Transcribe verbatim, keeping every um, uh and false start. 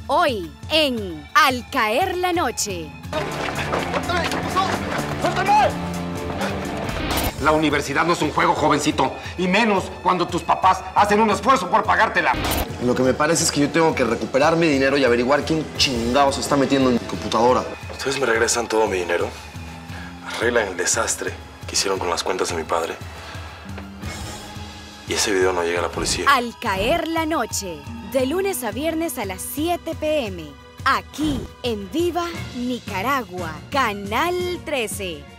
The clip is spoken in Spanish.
Hoy en Al Caer la Noche. ¡Suéltame! ¿Qué pasó? ¡Suéltame! La universidad no es un juego, jovencito. Y menos cuando tus papás hacen un esfuerzo por pagártela. Lo que me parece es que yo tengo que recuperar mi dinero y averiguar quién chingados se está metiendo en mi computadora. Ustedes me regresan todo mi dinero, arreglan el desastre que hicieron con las cuentas de mi padre y ese video no llega a la policía. Al Caer la Noche, de lunes a viernes a las siete pe eme, aquí en Viva Nicaragua, Canal trece.